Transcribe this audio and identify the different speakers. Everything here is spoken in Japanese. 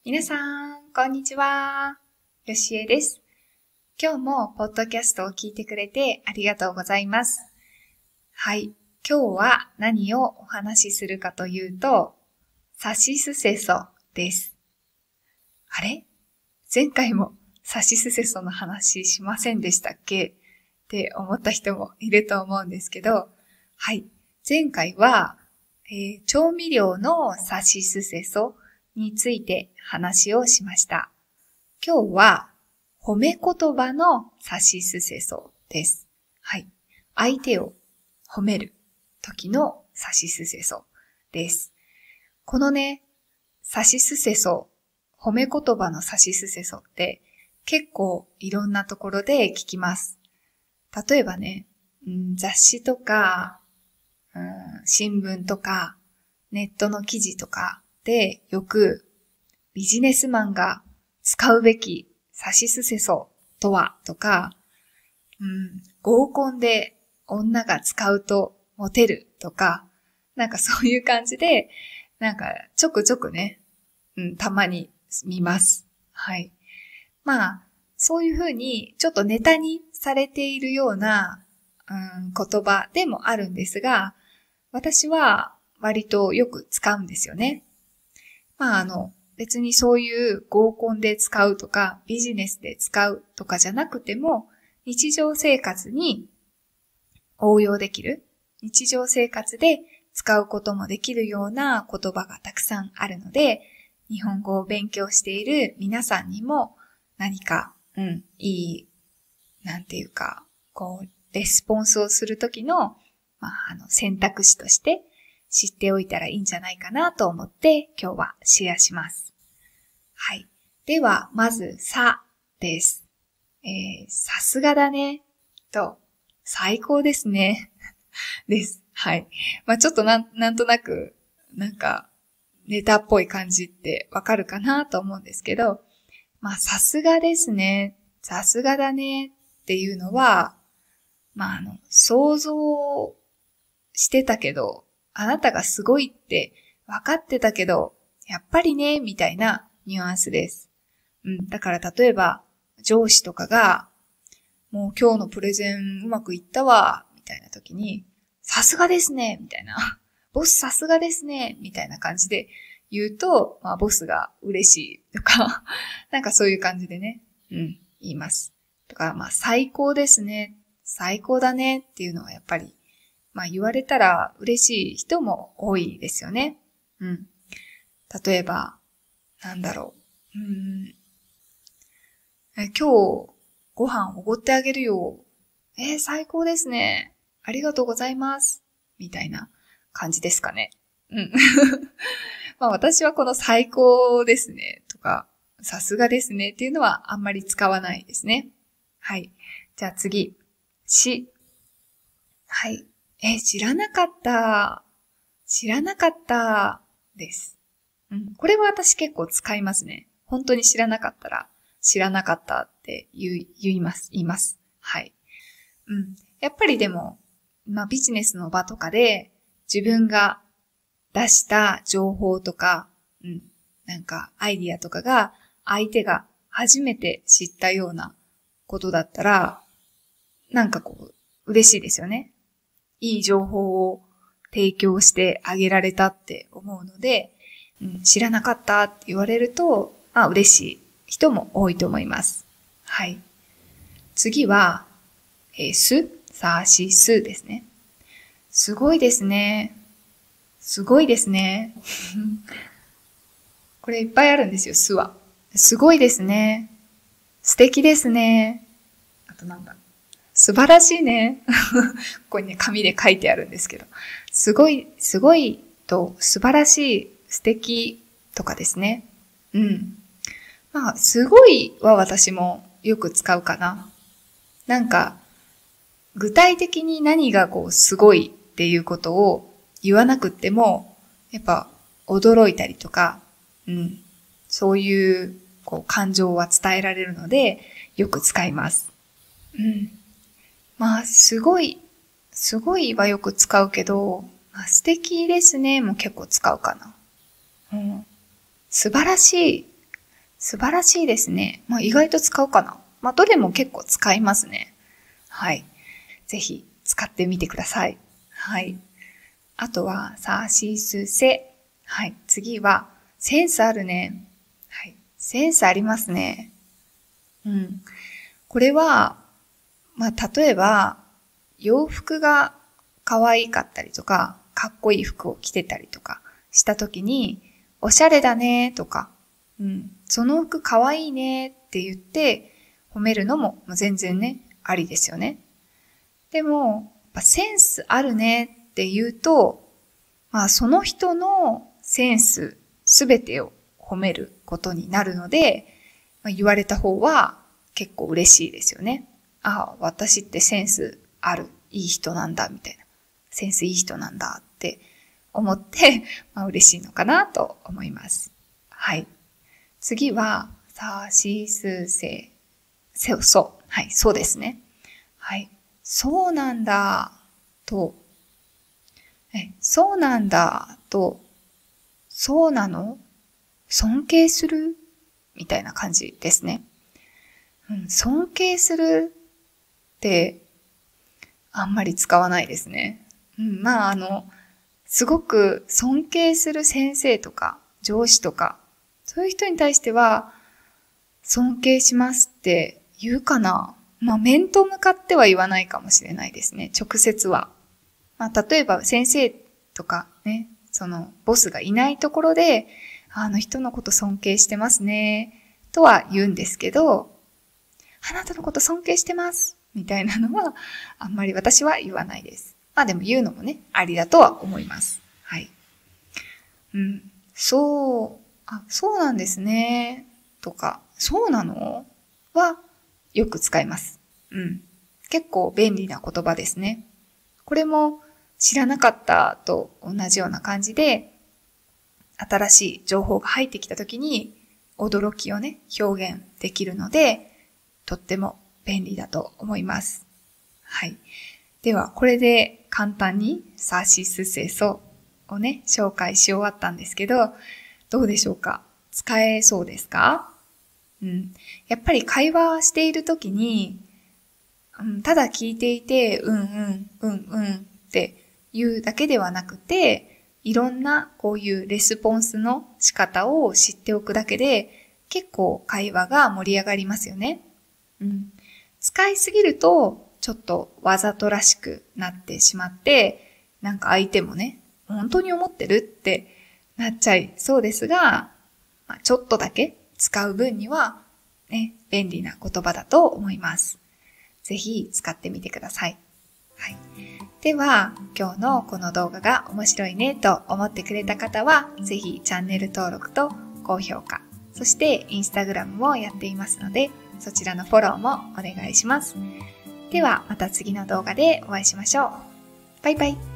Speaker 1: 皆さん、こんにちは。よしえです。今日もポッドキャストを聞いてくれてありがとうございます。はい。今日は何をお話しするかというと、さしすせそです。あれ？前回もさしすせその話しませんでしたっけって思った人もいると思うんですけど、はい。前回は、調味料のさしすせそについて話をしました。今日は褒め言葉のさしすせそです。はい。相手を褒める時のさしすせそです。このね、さしすせそ、褒め言葉のさしすせそって結構いろんなところで聞きます。例えばね、雑誌とか、新聞とか、ネットの記事とかでよくビジネスマンが使うべきさしすせそとはとか、合コンで女が使うとモテるとか、なんかそういう感じで、なんかちょくちょくね、たまに見ます。はい。まあ、そういうふうにちょっとネタにされているような、言葉でもあるんですが、私は割とよく使うんですよね。まあ別にそういう合コンで使うとかビジネスで使うとかじゃなくても日常生活に応用できる、日常生活で使うこともできるような言葉がたくさんあるので、日本語を勉強している皆さんにも何か、いい、なんていうか、レスポンスをするときの、選択肢として知っておいたらいいんじゃないかなと思って今日はシェアします。はい。では、まず、さです。さすがだね。と、最高ですね。です。はい。ちょっとなんとなく、なんか、ネタっぽい感じってわかるかなと思うんですけど、さすがですね。さすがだねっていうのは、想像してたけど、あなたがすごいって分かってたけど、やっぱりね、みたいなニュアンスです。だから例えば、上司とかが、もう今日のプレゼンうまくいったわ、みたいな時に、さすがですね、みたいな。ボスさすがですね、みたいな感じで言うと、ボスが嬉しいとか、なんかそういう感じでね、言います。とか、最高ですね、最高だねっていうのはやっぱり、言われたら嬉しい人も多いですよね。例えば、なんだろう。今日ご飯おごってあげるよ。最高ですね。ありがとうございます。みたいな感じですかね。私はこの最高ですねとか、さすがですねっていうのはあんまり使わないですね。はい。じゃあ次。し。はい。知らなかった。知らなかったです。これは私結構使いますね。本当に知らなかったら、知らなかったって言います。はい。やっぱりでも、ビジネスの場とかで自分が出した情報とか、なんかアイディアとかが相手が初めて知ったようなことだったら、なんか嬉しいですよね。いい情報を提供してあげられたって思うので、知らなかったって言われると、嬉しい人も多いと思います。はい。次は、さしすですね。すごいですね。すごいですね。これいっぱいあるんですよ、すは。すごいですね。素敵ですね。あとなんだ。素晴らしいね。ここにね、紙で書いてあるんですけど。すごいと素晴らしい、素敵とかですね。すごいは私もよく使うかな。なんか、具体的に何がすごいっていうことを言わなくっても、やっぱ驚いたりとか、そういう感情は伝えられるので、よく使います。すごいはよく使うけど、素敵ですねも結構使うかな。素晴らしい素晴らしいですね。意外と使うかな。どれも結構使いますね。はい。ぜひ使ってみてください。はい。あとは、さしすせ。はい。次は、センスあるね。はい。センスありますね。これは、例えば、洋服が可愛かったりとか、かっこいい服を着てたりとかしたときに、おしゃれだねとか、その服可愛いねって言って褒めるのも全然ね、ありですよね。でも、センスあるねって言うと、その人のセンスすべてを褒めることになるので、言われた方は結構嬉しいですよね。私ってセンスある、いい人なんだみたいな。センスいい人なんだって思って、嬉しいのかなと思います。はい。次は、さしすせ。そう。はい、そうですね。はい。そうなんだと、そうなんだと、そうなの？尊敬するみたいな感じですね。尊敬するってあんまり使わないですね。すごく尊敬する先生とか上司とか、そういう人に対しては、尊敬しますって言うかな？面と向かっては言わないかもしれないですね。直接は。例えば先生とかね、そのボスがいないところで、あの人のこと尊敬してますね、とは言うんですけど、あなたのこと尊敬してます、みたいなのは、あんまり私は言わないです。でも言うのもね、ありだとは思います。はい。そうなんですね。とか、そうなの？は、よく使います。結構便利な言葉ですね。これも知らなかったと同じような感じで、新しい情報が入ってきたときに、驚きをね、表現できるので、とっても便利だと思います。はい。では、これで簡単にさしすせそをね、紹介し終わったんですけど、どうでしょうか？使えそうですか？やっぱり会話しているときに、ただ聞いていて、っていうだけではなくて、いろんなこういうレスポンスの仕方を知っておくだけで、結構会話が盛り上がりますよね。使いすぎると、ちょっとわざとらしくなってしまって、なんか相手もね、本当に思ってるってなっちゃいそうですが、ちょっとだけ使う分には、ね、便利な言葉だと思います。ぜひ使ってみてください。はい。では、今日のこの動画が面白いねと思ってくれた方は、ぜひチャンネル登録と高評価、そしてインスタグラムもやっていますので、そちらのフォローもお願いします。では、また次の動画でお会いしましょう。バイバイ。